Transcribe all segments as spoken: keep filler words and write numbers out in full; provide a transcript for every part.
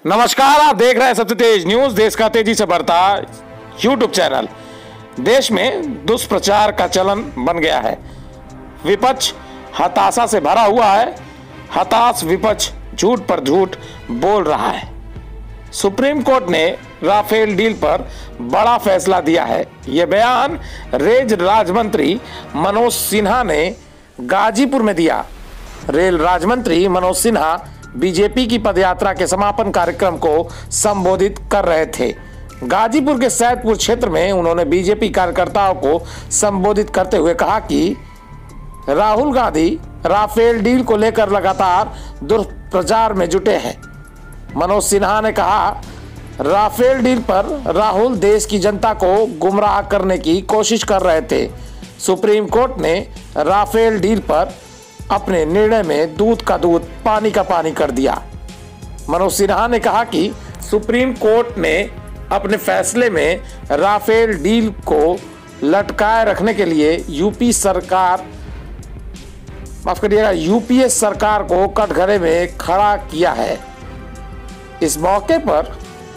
नमस्कार, आप देख रहे हैं सबसे तेज न्यूज, देश का तेजी से बढ़ता यूट्यूब चैनल। देश में दुष्प्रचार का चलन बन गया है। विपक्ष हताशा से भरा हुआ है। हताश विपक्ष झूठ पर झूठ बोल रहा है। सुप्रीम कोर्ट ने राफेल डील पर बड़ा फैसला दिया है। यह बयान रेल राज्य मंत्री मनोज सिन्हा ने गाजीपुर में दिया। रेल राज्य मंत्री मनोज सिन्हा बीजेपी की पदयात्रा के समापन कार्यक्रम को संबोधित कर रहे थे। गाजीपुर के सैदपुर क्षेत्र में उन्होंने बीजेपी कार्यकर्ताओं को संबोधित करते हुए कहा कि राहुल गांधी राफेल डील को लेकर लगातार दुष्प्रचार में जुटे हैं। मनोज सिन्हा ने कहा, राफेल डील पर राहुल देश की जनता को गुमराह करने की कोशिश कर रहे थे। सुप्रीम कोर्ट ने राफेल डील पर अपने निर्णय में दूध का दूध पानी का पानी कर दिया। मनोज सिन्हा ने कहा कि सुप्रीम कोर्ट ने अपने फैसले में राफेल डील को लटकाए रखने के लिए यूपी सरकार माफ करिएगा यूपीए सरकार को कटघरे में खड़ा किया है। इस मौके पर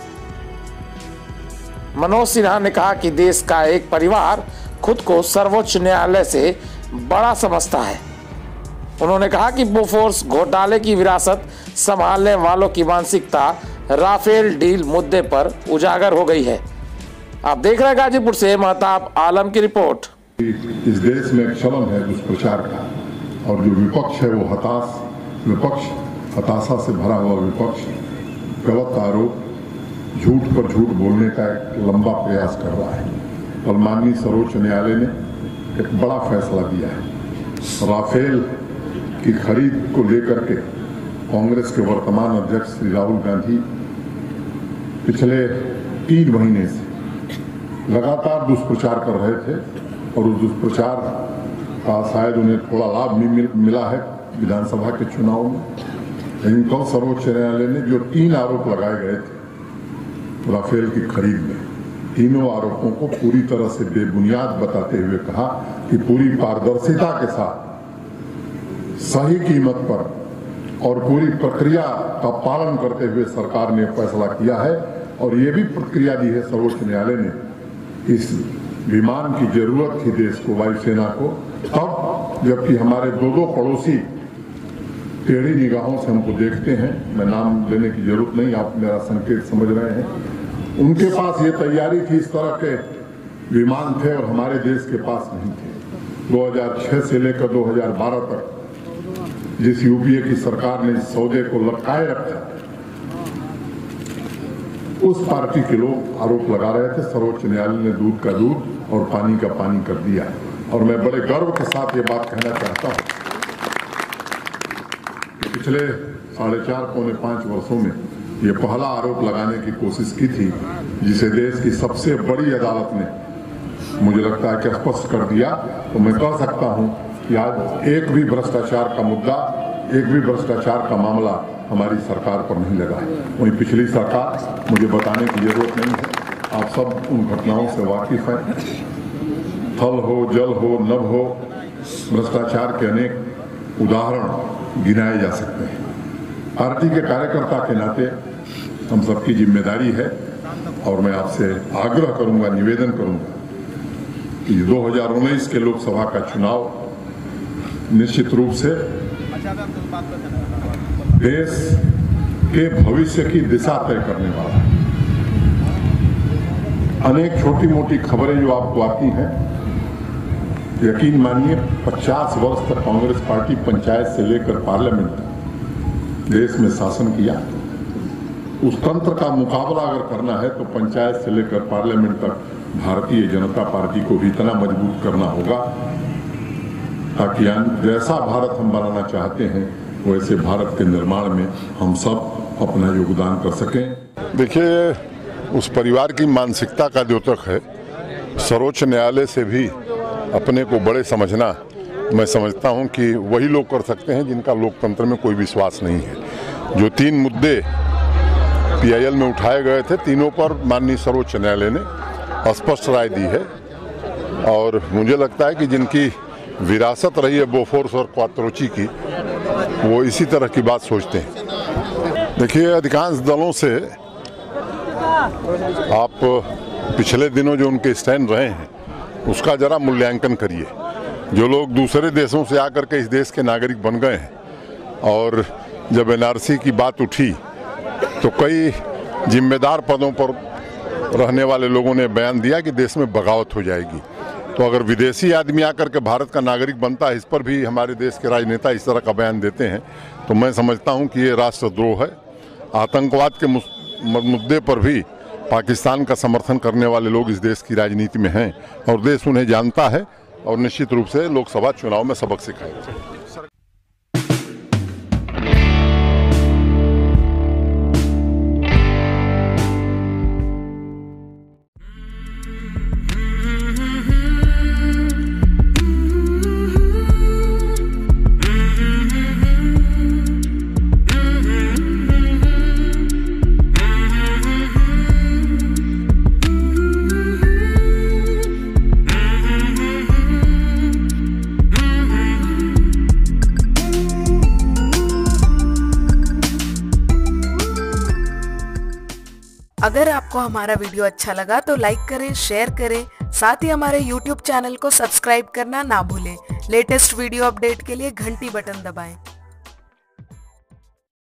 मनोज सिन्हा ने कहा कि देश का एक परिवार खुद को सर्वोच्च न्यायालय से बड़ा समझता है। उन्होंने कहा कि बोफोर्स घोटाले की विरासत संभालने वालों की मानसिकता राफेल डील मुद्दे पर उजागर हो गई है। आप देख रहे हैं गाजीपुर से महताब आलम की रिपोर्ट। इस देश में एक चलन है दुष्प्रचार का, और जो विपक्ष है वो हताश विपक्ष हताशा से भरा हुआ विपक्ष गलत आरोप, झूठ पर झूठ बोलने का एक लंबा प्रयास कर रहा है। कल माननीय सर्वोच्च न्यायालय ने एक बड़ा फैसला दिया है। राफेल की खरीद को लेकर के कांग्रेस के वर्तमान अध्यक्ष श्री राहुल गांधी पिछले तीन महीने से लगातार दुष्प्रचार कर रहे थे, और उस दुष्प्रचार का शायद उन्हें थोड़ा लाभ मिल, मिला है विधानसभा के चुनाव में। लेकिन कल सर्वोच्च न्यायालय ने जो तीन आरोप लगाए गए थे राफेल की खरीद में, तीनों आरोपों को पूरी तरह से बेबुनियाद बताते हुए कहा कि पूरी पारदर्शिता के साथ सही कीमत पर और पूरी प्रक्रिया का पालन करते हुए सरकार ने फैसला किया है। और ये भी प्रक्रिया दी है सर्वोच्च न्यायालय ने, इस विमान की जरूरत थी देश को, वायुसेना को, तब जबकि हमारे दो दो पड़ोसी टेढ़ी निगाहों से हमको देखते हैं। मैं नाम लेने की जरूरत नहीं, आप मेरा संकेत समझ रहे हैं। उनके पास ये तैयारी थी, इस तरह के विमान थे, और हमारे देश के पास नहीं थे। दो हज़ार छह से लेकर दो हज़ार बारह तक जिस यूपीए की सरकार ने इस सौदे को लटकाए रखा, उस पार्टी के लोग आरोप लगा रहे थे। सर्वोच्च न्यायालय ने दूध का दूध और पानी का पानी कर दिया। और मैं बड़े गर्व के साथ ये बात कहना चाहता हूं कि पिछले साढ़े चार पौने पांच वर्षों में ये पहला आरोप लगाने की कोशिश की थी, जिसे देश की सबसे बड़ी अदालत ने मुझे लगता है कि स्पष्ट कर दिया। तो मैं कह सकता हूं कि आज एक भी भ्रष्टाचार का मुद्दा, एक भी भ्रष्टाचार का मामला हमारी सरकार पर नहीं लगा है। वहीं पिछली सरकार, मुझे बताने की जरूरत नहीं है, आप सब उन घटनाओं से वाकिफ हैं। थल हो, जल हो, नभ हो, भ्रष्टाचार के अनेक उदाहरण गिनाए जा सकते हैं। पार्टी के कार्यकर्ता के नाते हम सबकी जिम्मेदारी है, और मैं आपसे आग्रह करूंगा, निवेदन करूंगा कि दो हज़ार उन्नीस के लोकसभा का चुनाव निश्चित रूप से देश के भविष्य की दिशा तय करने वाला है। अनेक छोटी मोटी खबरें जो आपको आती हैं, यकीन मानिए पचास वर्ष तक कांग्रेस पार्टी पंचायत से लेकर पार्लियामेंट तक देश में शासन किया। उस तंत्र का मुकाबला अगर करना है तो पंचायत से लेकर पार्लियामेंट तक भारतीय जनता पार्टी को भी इतना मजबूत करना होगा ताकि जैसा भारत हम बनाना चाहते हैं वैसे भारत के निर्माण में हम सब अपना योगदान कर सकें। देखिए, उस परिवार की मानसिकता का द्योतक है। सर्वोच्च न्यायालय से भी अपने को बड़े समझना, मैं समझता हूं कि वही लोग कर सकते हैं जिनका लोकतंत्र में कोई विश्वास नहीं है। जो तीन मुद्दे पीआईएल में उठाए गए थे, तीनों पर माननीय सर्वोच्च न्यायालय ने स्पष्ट राय दी है। और मुझे लगता है कि जिनकी विरासत रही है बोफोर्स और क्वात्रोची की, वो इसी तरह की बात सोचते हैं। देखिए, अधिकांश दलों से आप पिछले दिनों जो उनके स्टैंड रहे हैं उसका जरा मूल्यांकन करिए। जो लोग दूसरे देशों से आकर के इस देश के नागरिक बन गए हैं और जब एन आर सी की बात उठी तो कई जिम्मेदार पदों पर रहने वाले लोगों ने बयान दिया कि देश में बगावत हो जाएगी। तो अगर विदेशी आदमी आकर के भारत का नागरिक बनता है, इस पर भी हमारे देश के राजनेता इस तरह का बयान देते हैं, तो मैं समझता हूं कि ये राष्ट्रद्रोह है। आतंकवाद के मुद्दे पर भी पाकिस्तान का समर्थन करने वाले लोग इस देश की राजनीति में हैं और देश उन्हें जानता है और निश्चित रूप से लोकसभा चुनाव में सबक सिखाएगा। अगर आपको हमारा वीडियो अच्छा लगा तो लाइक करें, शेयर करें, साथ ही हमारे यूट्यूब चैनल को सब्सक्राइब करना ना भूलें। लेटेस्ट वीडियो अपडेट के लिए घंटी बटन दबाएं।